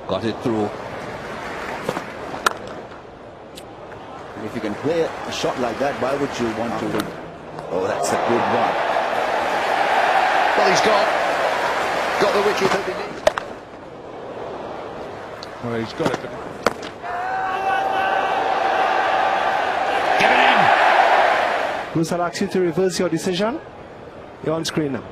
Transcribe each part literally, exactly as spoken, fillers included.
Got it through. And if you can play a shot like that, why would you want to win? Oh, that's a good one. Well, he's got got the wicket that he needs. Well, he's got it. Give it in. Bruce, I'll ask you to reverse your decision. You're on screen now.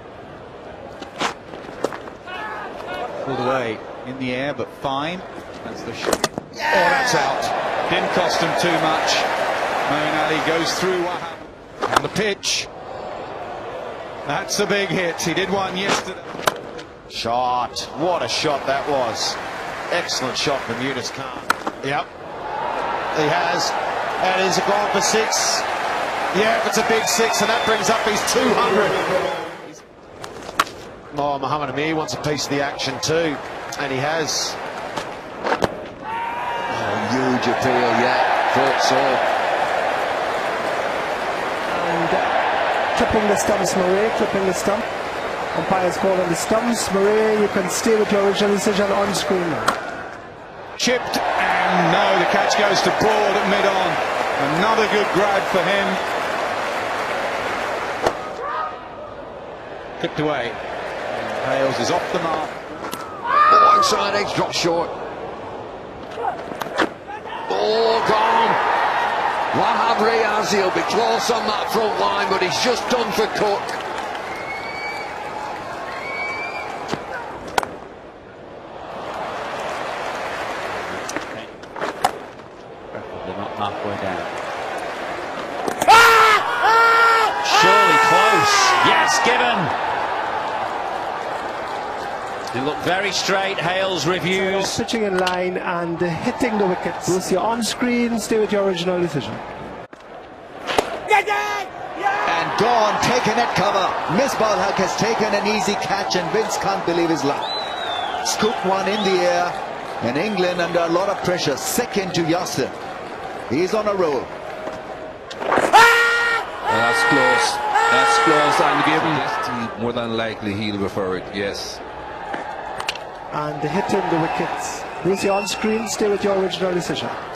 Pulled away in the air, but fine. That's the shot. Yeah! Oh, that's out. Didn't cost him too much. Moeen Ali goes through Wahab on the pitch. That's a big hit. He did one yesterday. Shot. What a shot that was. Excellent shot from Younus Khan. Yep. He has. And he's gone for six. Yeah, it's a big six, and that brings up his two hundred. Oh, Mohammed Amir wants a piece of the action too. And he has. Oh, huge appeal, yeah. Thought so. And uh, clipping the stumps, Murray, clipping the stump. Umpire's call on the stumps. Murray, you can stay with your original decision on screen now. Chipped, and no, the catch goes to Broad at mid-on. Another good grab for him. Clipped away. Hales is off the mark. Oh, inside edge, dropped short. Oh, gone. Wahab Riaz, he'll be close on that front line, but he's just done for Cook. They're not halfway down. Ah! Ah! Surely close. Yes, given. They look very straight. Hales reviews. So pitching in line and uh, hitting the wickets. Bruce, you're on screen. Stay with your original decision. And gone, taken at cover. Misbah Haq has taken an easy catch, and Vince can't believe his luck. Scooped one in the air, and England under a lot of pressure. Second to Yasir. He's on a roll. That's close. That's close. And given more than likely he'll refer it. Yes. And hitting the wickets. Bruce, you're on screen. Stay with your original decision.